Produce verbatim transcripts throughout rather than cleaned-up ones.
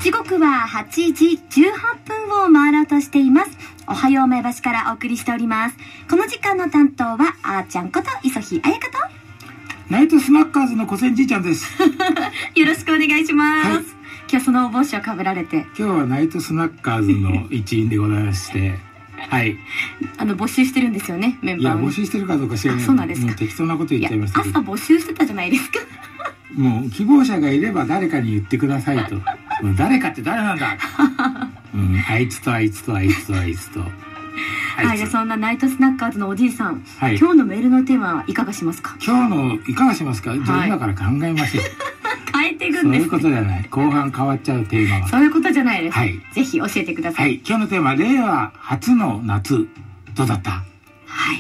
時刻ははちじじゅうはっぷんを回ろうとしています。おはよう前橋からお送りしております。この時間の担当はあーちゃんこと磯日彩香とナイトスナッカーズの小仙じいちゃんです。 よろしくお願いします、はい、今日そのお帽子をかぶられて、 今日はナイトスナッカーズの一員でございましてはい、 あの募集してるんですよね、メンバーを、ね、 いや募集してるかどうか知らない。 そうなんですか。 もう適当なこと言っちゃいましたけど、 朝募集してたじゃないですか。 もう希望者がいれば誰かに言ってくださいと。誰かって誰なんだ、うん、あいつとあいつとあいつとあいつとはい、じゃあそんなナイトスナッカーズのおじいさん、はい、今日のメールのテーマはいかがしますか？ 今日のいかがしますか？じゃあ今から考えましょう。 変えていくんです、ね、 そういうことじゃない。後半変わっちゃうテーマは。 そういうことじゃないです。 はい。 ぜひ教えてください。 はい。今日のテーマ、令和初の夏。どうだった？ はい。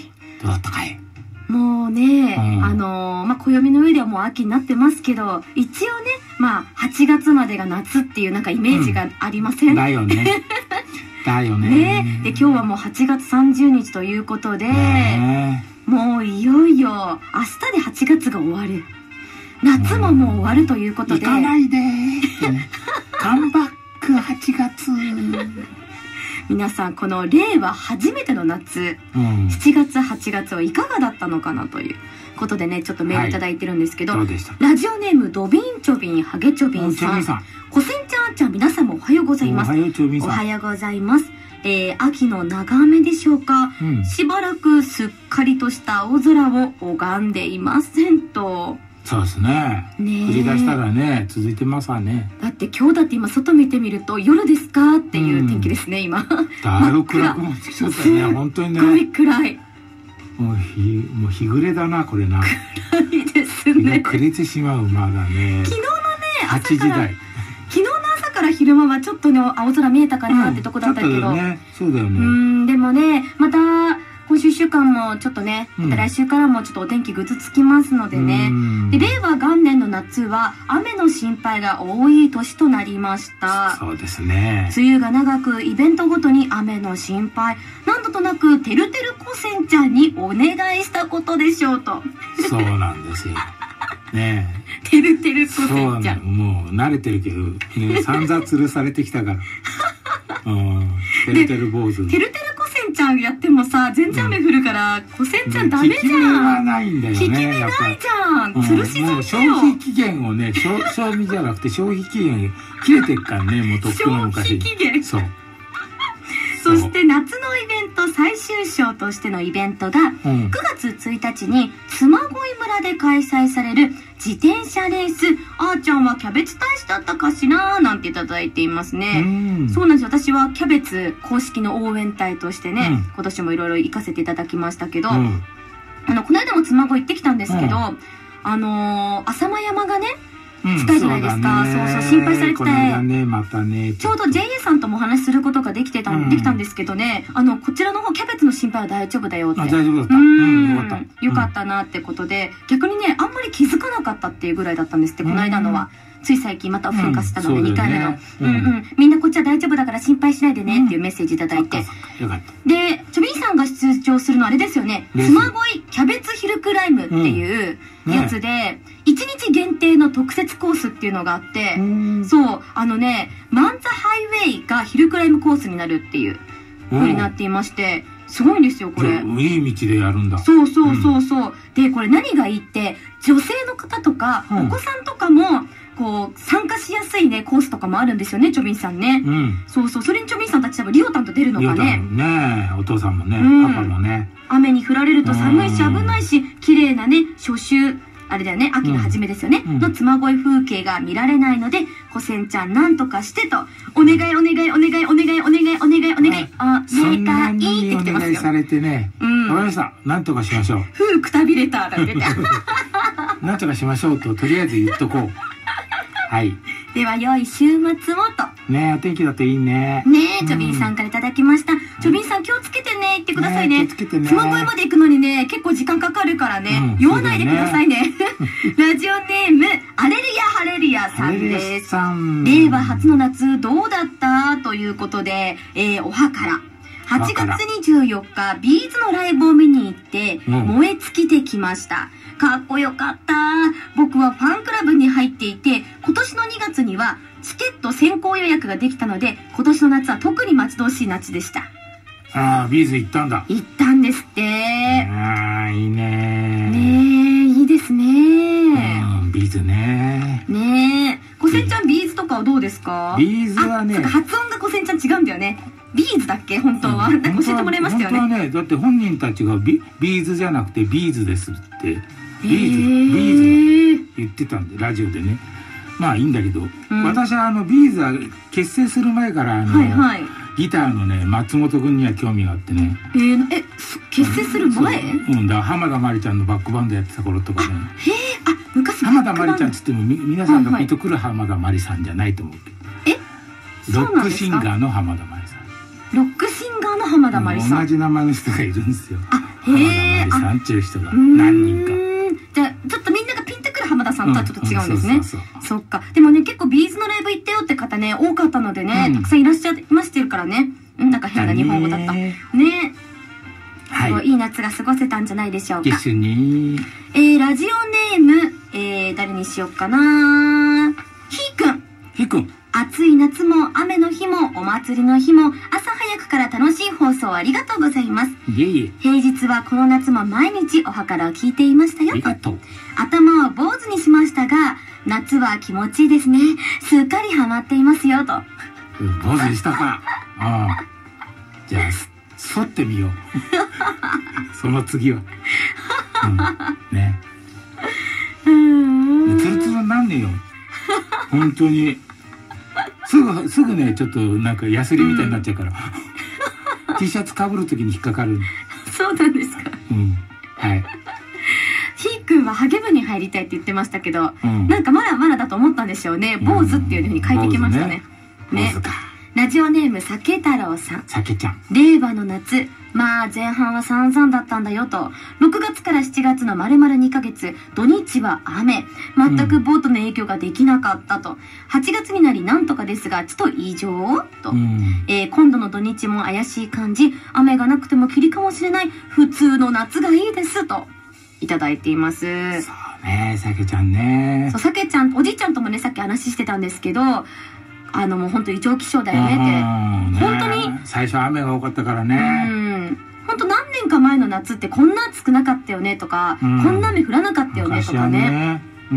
どうだったかい？ もうね、うん、あのー、まあ、暦の上ではもう秋になってますけど、一応ね、まあ、はちがつまでが夏っていうなんかイメージがありません？うん、 だよね。だよね。 ね。で、今日はもうはちがつさんじゅうにちということで、もういよいよ明日ではちがつが終わる。夏ももう終わるということで。 行かないでカムバックはちがつ。 皆さん、この令和初めての夏、うん、しちがつはちがつはいかがだったのかなということでね、ちょっとメールいただいてるんですけど、はい、ラジオネームドビンチョビンハゲチョビンさん、コセンちゃんあちゃん、皆さんもおはようございます。おはようチョビンさん、おはようございます。えー、秋の長雨でしょうか、うん、しばらくすっかりとした青空を拝んでいませんと。 そうですね。降り出したらね、続いてますわね。 だって今日だって今外見てみると夜ですかっていう天気ですね、うん、今。 だいぶ暗くなってきちゃったね、本当にね。 すごい暗い。 もう日、もう日暮れだな、これな。 暗いですね。 暮れてしまう、まだね。 昨日のね、 はちじ台。 昨日の朝から昼間はちょっとの青空見えたかなってとこだったけど。うん、ちょっとね、そうだよね。 うん、でもね、また、今週いっしゅうかんもちょっとね、うん、来週からもちょっとお天気ぐずつきますのでね。で、令和元年の夏は雨の心配が多い年となりました。 そうですね。 梅雨が長くイベントごとに雨の心配。何度となくてるてるこせんちゃんにお願いしたことでしょうと。 そうなんですよ。ねえ。てるてるこせんちゃん。 もう慣れてるけど、ね、散々吊るされてきたから。うん。てるてる坊主。 てるてるこせんちゃんやってもさ、全然雨降るから、うん、こせんちゃんダメじゃん。効き目はないんだよね。 効き目ないじゃん。吊るし損だよ。消費期限をね、賞味じゃなくて消費期限切れてっからね、もうとっくの昔。 消費期限。 そう。 そして夏のイベント最終章としてのイベントが、うん、くがつついたちに嬬恋村で開催される自転車レース。あーちゃんはキャベツ大使だったかしらなんていただいていますね。うん、そうなんですよ。私はキャベツ公式の応援隊としてね、うん、今年もいろいろ行かせていただきましたけど、うん、あのこの間も嬬恋行ってきたんですけど、うん、あのー、浅間山がね近いじゃないですか。うん、そうそう、心配されてて、 ねまたね、 ちょうど ジェイエー さんともお話しすることができてた、うん、できたんですけどね、あのこちらの方キャベツの心配は大丈夫だよって。 あ、大丈夫だった。 うん、よかった。よかったなってことで、うん、逆にねあんまり気づかなかったっていうぐらいだったんですって、この間のは。つい最近また噴火したので、うん、にかいめの、うんうん、みんなこっちは大丈夫だから心配しないでねっていうメッセージいただいて、 うん、よかった。 でちょびんさんが出場するのはあれですよね、嬬恋キャベツヒルクライムっていうやつで、うんね、いちにち限定の特設コースっていうのがあって、うん、そうあのねマンザハイウェイがヒルクライムコースになるっていう風になっていまして、すごいんですよこれ。 いい道でやるんだ。 そうそうそうそう、うん、でこれ何がいいって女性の方とか、うん、お子さんとかもこう参加しやすいねコースとかもあるんですよね、チョビンさんね。うん、そうそう、それにチョビンさんたち多分リオタンと出るのかね。 ねえ、お父さんもね、うん、パパもね。 雨に降られると寒いし危ないし、綺麗なね初秋あれだよね、秋の初めですよね、うん、の嬬恋風景が見られないので、こせんちゃんなんとかしてと、お願いお願いお願いお願いお願いお願いお願いお願いそんなにお願いされてね、わかりました、なんとかしましょう。 ふうくたびれただってなんとかしましょうととりあえず言っとこう。はい。 では良い週末をと。 ねえ、お天気だといいね。 ねえ、チョビンさんからいただきました。チョビンさん気をつけてね、言ってくださいね。 気をつけてね。 嬬恋まで行くのにね、結構時間かかるからね、酔わないでくださいね。ラジオネーム、アレルヤハレルヤさんです。令和初の夏どうだったということで、えー、おはから。はちがつにじゅうよっか、ビーズのライブを見に行って、燃え尽きてきました。かっこよかった。僕はファンクラブに入っていて、今年のにがつにはチケット先行予約ができたので、今年の夏は特に待ち遠しい夏でした。 ああ、ビーズ行ったんだ。 行ったんですって。 ああ、いいね。 ねえ、いいですね。 うん、ビーズね。 ねえ。こせんちゃん、ビーズとかはどうですか？ ビーズはね、 発音がこせんちゃん違うんだよね。ビーズだっけ本当は。うん、なんか教えてもらいましたよね。 本当はね、だって本人たちがビ、ビーズじゃなくてビーズですって、ビーズ、ビーズ言ってたんで、ラジオでね。まあいいんだけど、うん、私はあのビーズは結成する前からあの、はいはい、ギターのね松本君には興味があってね。 えー、え結成する前？ うん、だから浜田まりちゃんのバックバンドやってた頃とかね。 へえ、あ、昔浜田まりちゃんっつってもみ皆さんがピンとくる浜田まりさんじゃないと思うけど。え？ロックシンガーの浜田まりさん。 ロックシンガーの浜田まりさん。 同じ名前の人がいるんですよ。 あ、へえ。 浜田まりさんっていう人が何人か。 じゃあちょっとみんながピンとくる浜田さんとはちょっと違うんですね。そっか。でもね、結構ビーズのライブ行ったよって方ね、多かったのでね、うん、たくさんいらっしゃいましてるからね。うん、なんか変な日本語だった。ね。はい。いい夏が過ごせたんじゃないでしょうか。 ですね。 えー、ラジオネーム、えー、誰にしようかな。ひーくん。 ひーくん。 暑い夏も雨の日もお祭りの日も朝早くから楽しい放送ありがとうございます。 いえいえ。 平日はこの夏も毎日おはからを聞いていましたよ。 ありがとう。 頭を坊主にしましたが、夏は気持ちいいですね。すっかりハマっていますよと。 坊主にしたか。ああ。じゃあ、剃ってみよう。その次は。うん、ね。うん。ツルツルなんねえよ。本当に。すぐ、すぐね、ちょっとなんかヤスリみたいになっちゃうから。うん、T シャツ被るときに引っかかる。 そうなんですか。 うん。はい。 ひーくんはハゲ部に入りたいって言ってましたけど、うん、なんかまだまだだと思ったんでしょうね。坊主っていうふうに書いてきましたね。 うん、ね。ね。 ラジオネーム、酒太郎さん。 酒ちゃん。 令和の夏。まあ、前半は散々だったんだよと。ろくがつからしちがつの丸々にかげつ、土日は雨。全くボートの影響ができなかったと。はちがつになりなんとかですが、ちょっと異常と。うん、えー、今度の土日も怪しい感じ。雨がなくても霧かもしれない。普通の夏がいいです。と。いただいています。 そうね、酒ちゃんね。 そう、酒ちゃん、おじいちゃんともね、さっき話してたんですけど、あのもう本当異常気象だよねって。本当に。 最初雨が多かったからね。 うん。本当何年か前の夏ってこんな暑くなかったよねとか、うん、こんな雨降らなかったよねとかね。ね、うん。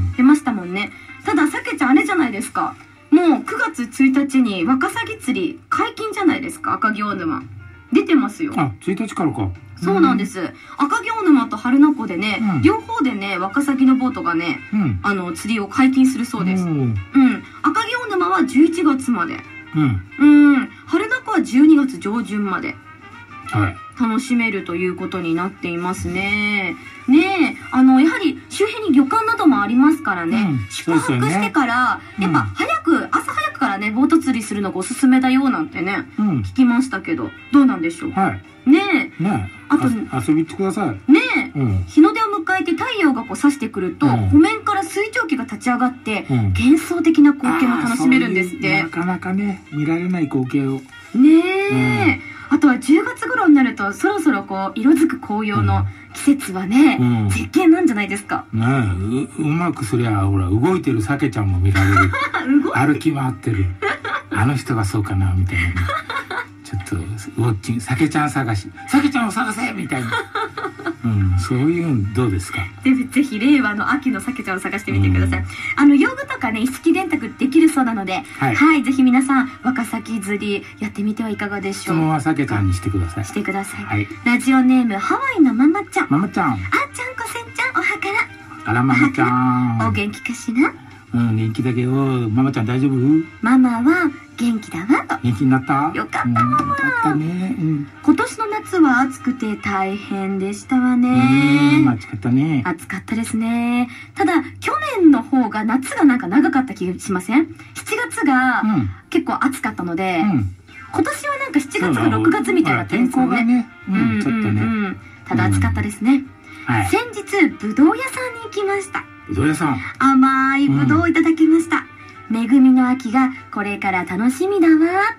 出ましたもんね。ただ、さけちゃんあれじゃないですか。もうくがつついたちにワカサギ釣り解禁じゃないですか、赤城沼。出てますよ。 あ、ついたちからか。 そうなんです。赤城沼と榛名湖でね、うん、両方でね、ワカサギのボートがね、うん、あの、釣りを解禁するそうです。うん。うん、赤城沼はじゅういちがつまで。うん。うん。榛名湖はじゅうにがつ上旬まで。はい。楽しめるということになっていますね。ねえ、あの、やはり周辺に旅館などもありますからね、うん、宿泊してから、ね、やっぱ早く、朝早くからね、ボート釣りするのがおすすめだよなんてね、うん、聞きましたけど、どうなんでしょう。はい。ねえ。ねえ。あと、 遊びに行ってください。 ねえ、うん、日の出を迎えて太陽がこう差してくると、うん、湖面から水蒸気が立ち上がって、うん、幻想的な光景も楽しめるんですって。 なかなかね、見られない光景を。 ねえ。うんあとはじゅうがつ頃になるとそろそろこう色づく紅葉の季節はね、うん、絶景なんじゃないですか。 ねえ う, うまくすりゃほら動いてるさけちゃんも見られる歩き回ってるあの人がそうかなみたいな、ね、ちょっとウォッチングさけちゃん探しさけちゃんを探せみたいな、うん、そういうのどうですか。 でぜひ令和の秋のさけちゃんを探してみてください、うん、あの用具とかね一式電卓できるそうなので、はい、はい、ぜひ皆さんワカサギ釣りやってみてはいかがでしょう。 質問はさけちゃんにしてください。 してください、はい、ラジオネームハワイのママちゃん。 ママちゃん、あーちゃんこせんちゃんおはからあらママちゃんお元気かしら。 うん、元気だけどママちゃん大丈夫。 ママは元気だわと。 元気になった。 よかったママ、うん、よかったね、うん、今年の夏は暑くて大変でしたわね。 うん、暑かったね。 暑かったですね。ただ去年の方が夏がなんか長かった気がしません？しちがつが結構暑かったので、うん、今年はなんかしちがつがろくがつみたいになってるんですよね。 ね、うん、ちょっとね。 ただ暑かったですね、うん、はい、先日ぶどう屋さんに行きました。 ぶどう屋さん、 甘いぶどうをいただきました、うん、恵みの秋がこれから楽しみだわーと。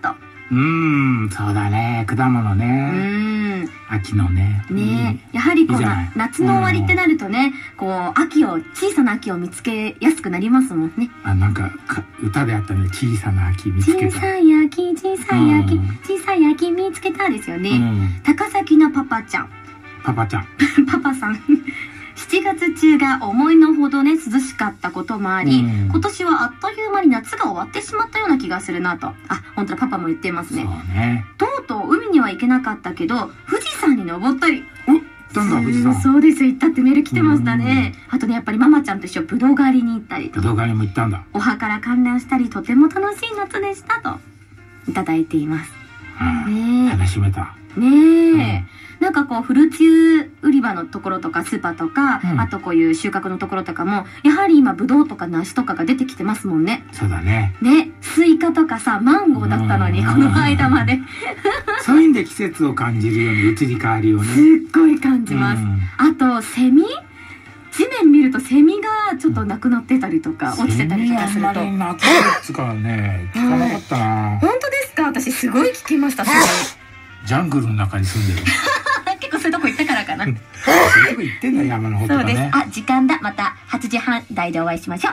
うーん、そうだね。果物ね。 うん。 秋のね。 ねえ。やはりこう、夏の終わりってなるとね、こう、秋を、小さな秋を見つけやすくなりますもんね。 あ、なんか、か歌であったね。小さな秋見つけた。 小さい秋、小さい秋、うん、小さい秋見つけたですよね。うん、高崎のパパちゃん。 パパちゃん。 パパさん。しちがつ中が思いのほどね、涼しかったこともあり、うん、今年はあっという間に夏が終わってしまったような気がするなと。あ、本当だ、パパも言ってますね。 そうね。 とうとう海には行けなかったけど、富士山に登ったり。 お、行ったんだ、富士山。 そうです、行ったってメール来てましたね。あとね、やっぱりママちゃんと一緒、ぶどう狩りに行ったりと。 ぶどう狩りも行ったんだ。 お墓から観覧したり、とても楽しい夏でしたと、いただいています。 うん、ねえ。楽しめた。 ねえ。うんなんかこう、フルーツ売り場のところとか、スーパーとか、うん、あとこういう収穫のところとかも、やはり今、ブドウとか梨とかが出てきてますもんね。 そうだね。 ね、スイカとかさ、マンゴーだったのに、この間まで。 そういうんで季節を感じるように、移り変わりをね。 すっごい感じます。あと、セミ地面見るとセミがちょっとなくなってたりとか、落ちてたりとかすると。 セミあんまりなくなるっつからね、聞かなかったな。 本当ですか？私すごい聞きました、すごい。 ジャングルの中に住んでる。 結構そういうとこ行ったからかな。そういうとこ行ってんだ、山の方とかね。 そうです。あ、時間だ。またはちじはん台でお会いしましょう。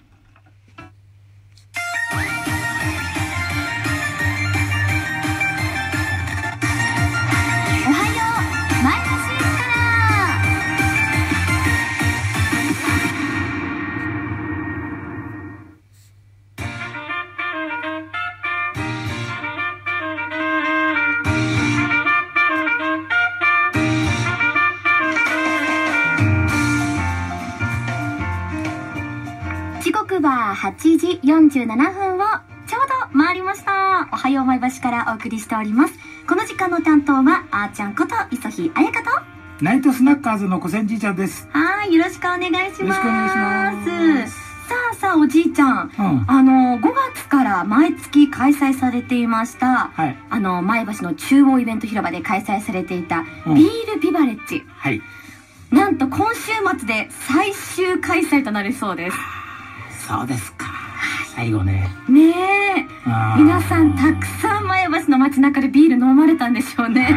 おはよう、前橋から時刻ははちじよんじゅうななふんをちょうど回りました。おはよう前橋からお送りしております。この時間の担当はあーちゃんこと磯日彩香とナイトスナッカーズの小千じいちゃんです。 はい、よろしくお願いします。よろしくお願いします。さあさあおじいちゃん、うん、あのごがつから毎月開催されていました、はい、あの前橋の中央イベント広場で開催されていたビールビバレッジ、うん、はい、なんと今週末で最終開催となるそうです。 そうですか。最後ね。 ねえ。皆さんたくさん前橋の街中でビール飲まれたんでしょうね。はい。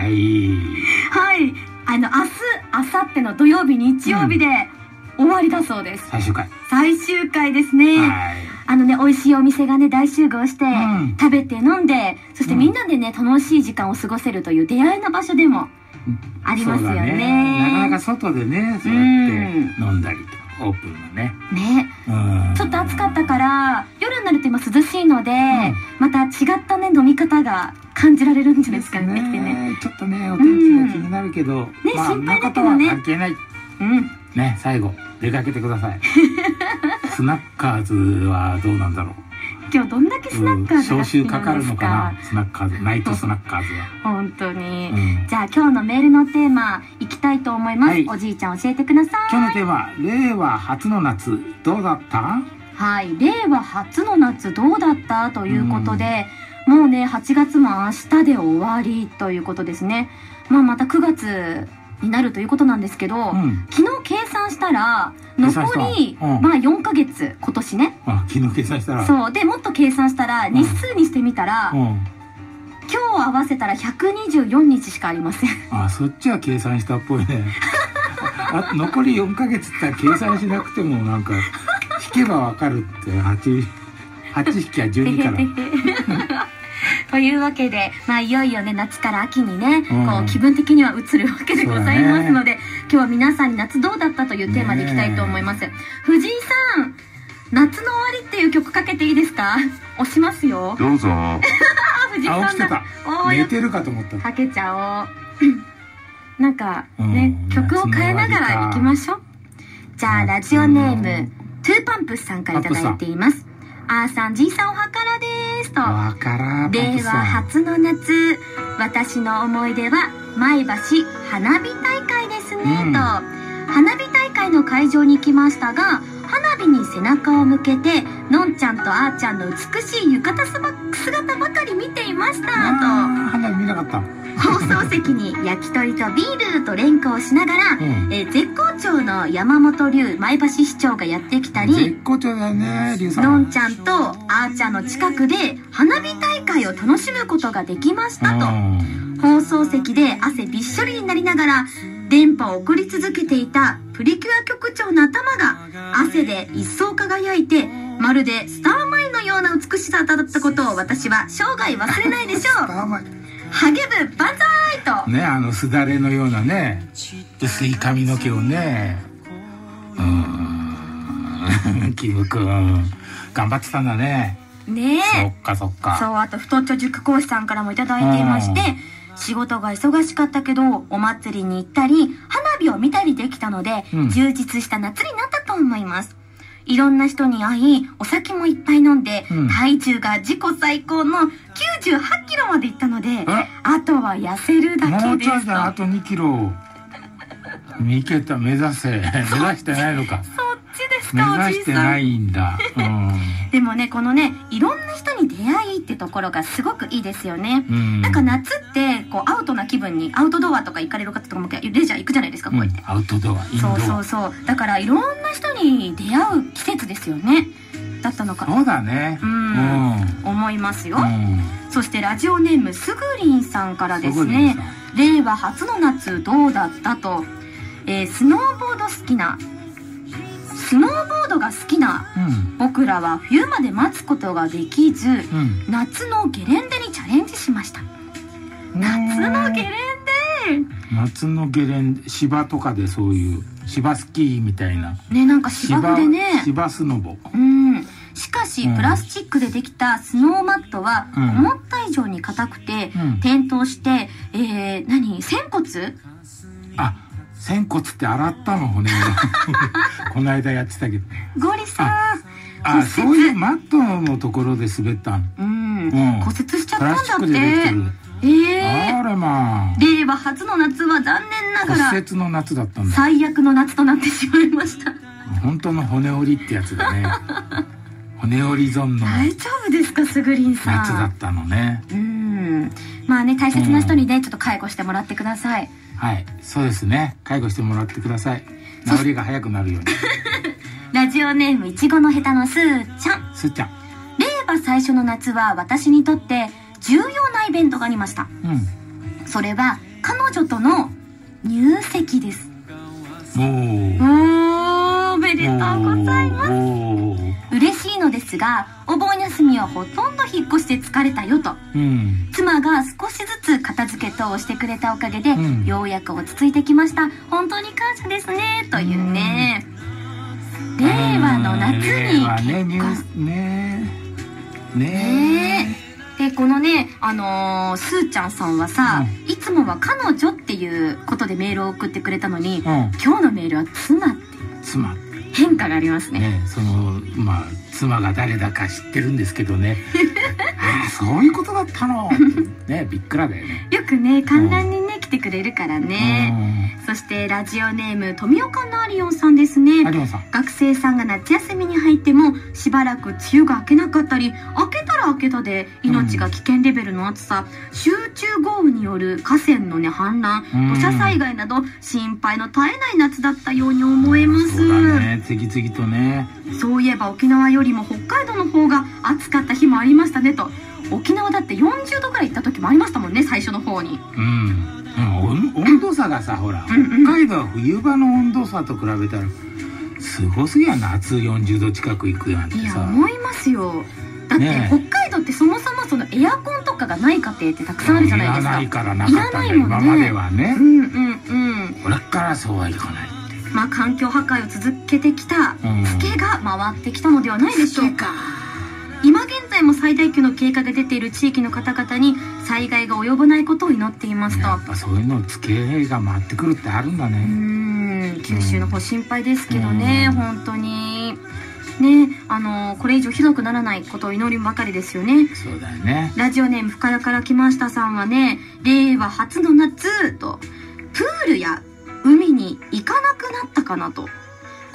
はい。あの、明日、明後日の土曜日、日曜日で終わりだそうです。 最終回。 最終回ですね。はい。あのね、美味しいお店がね、大集合して、うん、食べて飲んで、そしてみんなでね、楽しい時間を過ごせるという出会いの場所でもありますよね。ね、 なかなか外でね、そうやって飲んだりとか。オープンのね。 ね。ちょっと暑かったから、夜になると今涼しいので、うん、また違ったね、飲み方が感じられるんじゃないですかね。できてね。 ちょっとね、お天気が気になるけど、 うん、ね、まあ、心配だけどね。 関係ない。うん。ね、最後、出かけてください。スナッカーズはどうなんだろう。 今日どんだけスナッカーズが好きなんですか？ 招集かかるのかな、スナッカーズ、ナイトスナッカーズは。 本当に、うん、じゃあ今日のメールのテーマいきたいと思います、はい、おじいちゃん教えてください。 今日のテーマ、令和初の夏どうだった？ はい、令和初の夏どうだったということで、うん、もうねはちがつも明日で終わりということですね。まあまたくがつになるということなんですけど、うん、昨日計算したら残り、うん、まあよんかげつ、今年ね。 あ、昨日計算したら。 そうで、もっと計算したら日数にしてみたら、うんうん、今日合わせたらひゃくにじゅうよっかしかありません。 あ、そっちは計算したっぽいね。あ、残りよんかげつって計算しなくてもなんか引けばわかるってはち、はち引きはじゅうにから。 というわけで、まあ、いよいよね、夏から秋にね、うん、こう、気分的には移るわけでございますので、ね、今日は皆さんに夏どうだったというテーマでいきたいと思います。藤井さん、夏の終わりっていう曲かけていいですか？押しますよ。 どうぞ。 藤井さんだ。 起きてた。寝てるかと思った。 かけちゃおう。なんか、ね、曲を変えながら行きましょう。じゃあ、ラジオネーム、トゥーパンプスさんからいただいています。あーさん、じいさんおはからですと。 わから令和初の夏、私の思い出は前橋花火大会ですね、うん、と。花火大会の会場に来ましたが、 花火に背中を向けてのんちゃんとあーちゃんの美しい浴衣姿ばかり見ていましたと。 花火見なかった。 放送席に焼き鳥とビールと連呼をしながら、うん、えー、絶好調の山本龍前橋市長がやってきたり、 絶好調だよね、龍さん。 のんちゃんとあーちゃんの近くで花火大会を楽しむことができましたと。放送席で汗びっしょりになりながら電波を送り続けていたプリキュア局長の頭が汗で一層輝いて、まるでスターマインのような美しさだったことを私は生涯忘れないでしょう。ハゲブ万歳とね、あのすだれのようなね薄い髪の毛をね、うーんキムくん頑張ってたんだね。 ねえ、 そっかそっか。 そう、あと太っちょ塾講師さんからもいただいていまして、仕事が忙しかったけどお祭りに行ったり花火を見たりできたので、うん、充実した夏になったと思います。いろんな人に会いお酒もいっぱい飲んで、うん、体重が自己最高のきゅうじゅうはちキロまでいったので、あとは痩せるだけですと。もうちょいだ、 あとにキロ見けた、目指せ目指してないのか。 そっちですか、 目指してないんだ、うん、 でもね、このね、いろんな人に出会いってところがすごくいいですよね、うん、なんか夏ってこうアウトな気分に、アウトドアとか行かれる方とかもレジャー行くじゃないですか、こうやって、 うん、アウトドア、インドア、 そうそうそう、だからいろんな人に出会う季節ですよね、だったのか、 そうだね、 うん、うん、思いますよ、うん、そしてラジオネームすぐりんさんからですね、令和初の夏どうだったと、えー、スノーボード好きなスノーボードが好きな、うん、僕らは冬まで待つことができず、うん、夏のゲレンデにチャレンジしました。夏のゲレンデ、 夏のゲレンデ、芝とかでそういう芝スキーみたいなね、なんか芝生でね、 芝スノボ、 うん、しかし、うん、プラスチックでできたスノーマットは、うん、思った以上に硬くて、うん、転倒して、えー、何仙骨、 あ、仙骨って洗ったの骨この間やってたけど、 ゴリさん、 ああ、そういうマットのところで滑ったん、 うん、うん、骨折しちゃったんだって。プラスチックでできてる。ええー、 あれまあ、 令和初の夏は残念ながら骨折の夏だったんだ。 最悪の夏となってしまいました。 本当の骨折りってやつだね骨折り損の大丈夫ですか、すぐりんさん。 夏だったのね。 うん、まあね、大切な人にね、うん、ちょっと介護してもらってください。 はい、そうですね、介護してもらってください。治りが早くなるようにラジオネームいちごのヘタのすーちゃん。 すーちゃん、 令和最初の夏は私にとって重要なイベントがありました、うん、それは彼女との入籍です。 おー、おめでとうございます。嬉しいのですが、お盆休みはほとんど引っ越して疲れたよと、うん、妻が少しずつ片付け等をしてくれたおかげで、うん、ようやく落ち着いてきました。本当に感謝ですね、というね、令和の夏に結婚ねえねえ。で、このね、あのー、すーちゃんさんはさ、うん、いつもは彼女っていうことでメールを送ってくれたのに、うん、今日のメールは妻って妻変化がありますね。 ね、そのまあ妻が誰だか知ってるんですけどねああ、そういうことだったのね、びっくらだよね。 よくね、観覧にね、うん、来てくれるからね、うん、そしてラジオネーム富岡のアリオンさんですね。 アリオンさん、 学生さんが夏休みに入ってもしばらく梅雨が明けなかったり、明けたら明けたで命が危険レベルの暑さ、うん、集中豪雨による河川のね氾濫、土砂災害など心配の絶えない夏だったように思えます。 そうだね、次々とね。 そういえば沖縄よりも北海道の方が暑かった日もありましたねと。沖縄だってよんじゅうどぐらい行った時もありましたもんね、最初の方に。 うん、うん、温度差がさ、ほら、うんうん、北海道は冬場の温度差と比べたらすごすぎや。夏よんじゅうど近く行くやんってさ。 いや、思いますよ。だって、ね、北海道ってそもそもそのエアコンとかがない家庭ってたくさんあるじゃないですか。 いらないからなかったんだ、今まではね。 うんうんうん。 これからそうはいかない。 まあ環境破壊を続けてきたツケが回ってきたのではないでしょうか。今現在も最大級の警戒が出ている地域の方々に災害が及ばないことを祈っていますと。 やっぱそういうのツケが回ってくるってあるんだね。 うーん、九州の方心配ですけどね、本当にね、あのー、これ以上ひどくならないことを祈りばかりですよね。 そうだよね。 ラジオネーム深谷から来ましたさんはね、令和初の夏とプールや海に行かなくなったかなと。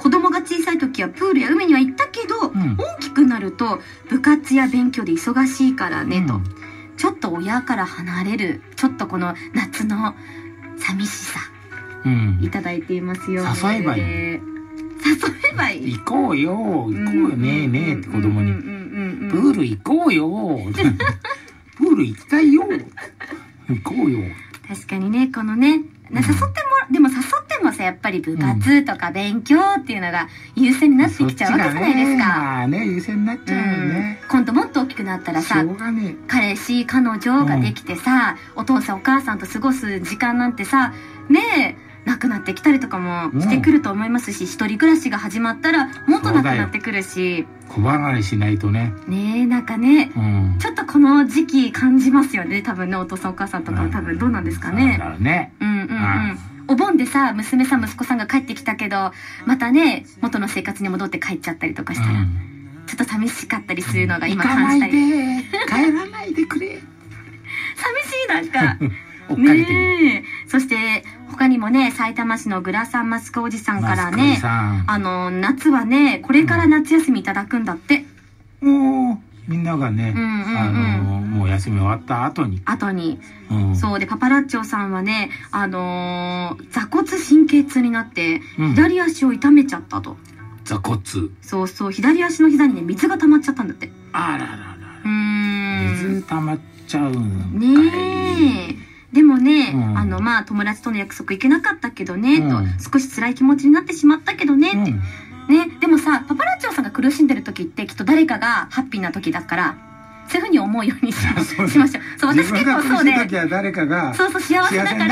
子供が小さい時はプールや海には行ったけど、うん、大きくなると部活や勉強で忙しいからねと、うん、ちょっと親から離れる、ちょっとこの夏の寂しさ、うん、いただいていますよ。 誘えばいい。 誘えばいい。 行こうよ、行こうよねえねえって子供に。プール行こうよ。プール行きたいよ。行こうよ。 確かにね、このね、誘っても、でも誘ってもさ、やっぱり部活とか勉強っていうのが優先になってきちゃうわけじゃないですか。 まあね、優先になっちゃうよね。 今度もっと大きくなったらさ、彼氏、彼女ができてさ、お父さんお母さんと過ごす時間なんてさ、ねえ、なくなってきたりとかもしてくると思いますし、一人暮らしが始まったらもっとなくなってくるし、 小離れしないとね。 ねえ、なんかね、うん、ちょっとこの時期感じますよね。多分ね、お父さんお母さんとかも多分どうなんですかね。 そうだね。 うんうんうん。お盆でさ、娘さん息子さんが帰ってきたけど、またね、元の生活に戻って帰っちゃったりとかしたら、うん、ちょっと寂しかったりするのが今感じたり。 行かないで、帰らないでくれ。 寂しい、なんか。 追っかけてねえ。そして他にもね、埼玉市のグラサンマスクおじさんからね、あの夏はね、これから夏休みいただくんだって。 うん、おー、みんながね、あのもう休み終わった後に後に、うん、そうで、パパラッチョさんはね、あのー、座骨神経痛になって、うん、左足を痛めちゃったと。 座骨。 そうそう、左足の膝にね、水が溜まっちゃったんだって。 あらららら。 うーん、 水溜まっちゃうんねえ。でもね、うん、あの、まあ、友達との約束行けなかったけどね、うん、と、少し辛い気持ちになってしまったけどね、って。うん、ね、でもさ、パパラッチョさんが苦しんでる時ってきっと誰かがハッピーな時だから、そういうふうに思うように し, しましょう。そう、私結構そうで。 時は誰かがそうそう、幸せだから、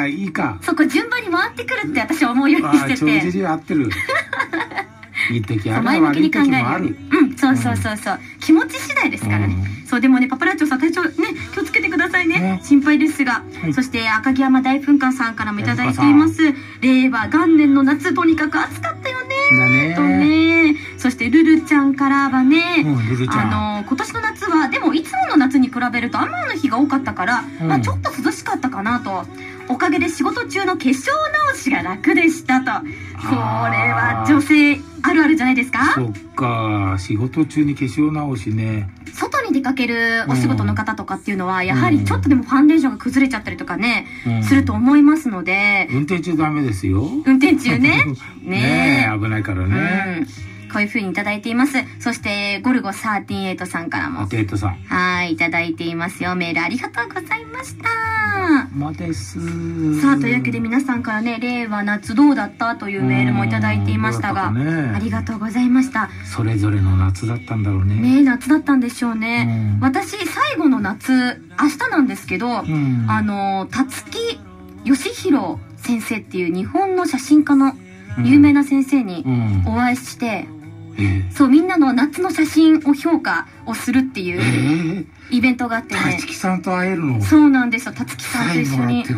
いいか。 そう、こう順番に回ってくるって私は思うようにしてて。 ああ、帳尻合ってる。いい時あるわ、悪い時もある。 うん、そうそうそうそう。気持ち次第ですからね。そう、でもね、パパラッチョさん体調ね、気をつけてくださいね。心配ですが。そして赤城山大噴火さんからもいただいています。令和元年の夏、とにかく暑かったよね。とね。そしてルルちゃんからはね、あの、今年の夏は、でもいつもの夏に比べると雨の日が多かったから、まあちょっと涼しかったかなと。おかげで仕事中の化粧直しが楽でしたと。これは女性あるあるじゃないですか。 そっか、仕事中に化粧直しね。 外に出かけるお仕事の方とかっていうのは、やはりちょっとでもファンデーションが崩れちゃったりとかね、うん、すると思いますので。 運転中ダメですよ。 運転中ね。 ねえ、危ないからね。うんこういう風にいただいています。そして、ゴルゴさんじゅうはちさんからも。 ゴルゴさん。 はい、いただいていますよ。メールありがとうございました。 まです。 さあ、というわけで皆さんからね、令和夏どうだったというメールもいただいていましたが、ね、ありがとうございました。 それぞれの夏だったんだろうね。 ね、夏だったんでしょうね。私、最後の夏、明日なんですけど、あの、辰木義弘先生っていう日本の写真家の有名な先生にお会いして、えー、そう、みんなの夏の写真を評価をするっていうイベントがあってね。 たつきさんと会えるの？ そうなんですよ。たつきさんと一緒に。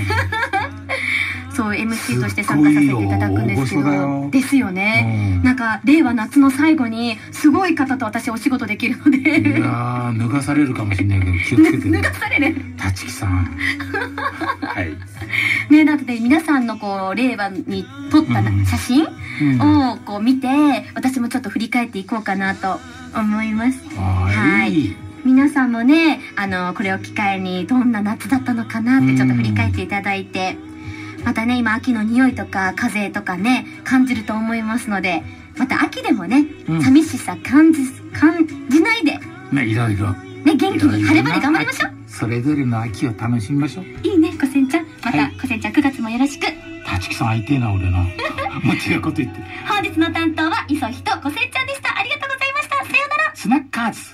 そう、エムシー として参加させていただくんですけど。ですよね。なんか、令和夏の最後に、すごい方と私お仕事できるので。 いやー、脱がされるかもしれないけど、気をつけてね。 脱がされる。 たつきさん。はい。 ね、なので皆さんのこう、令和に撮った写真をこう見て、私もちょっと振り返っていこうかなと思います。はい。皆さんもね、あの、これを機会にどんな夏だったのかなってちょっと振り返っていただいて、またね、今秋の匂いとか風とかね、感じると思いますので、また秋でもね、うん、寂しさ感じ、感じないで。 ね、いろいろ。 ね、元気に晴れ晴れ頑張りましょう。 それぞれの秋を楽しみましょう。 いいね、こせんちゃん。また、はい、こせんちゃんくがつもよろしく。 たつきさん会いてえな、俺な。間違うこと言って。 本日の担当は、いそひとこせんちゃんでした。ありがとうございました。さようなら。 スナッカーズ。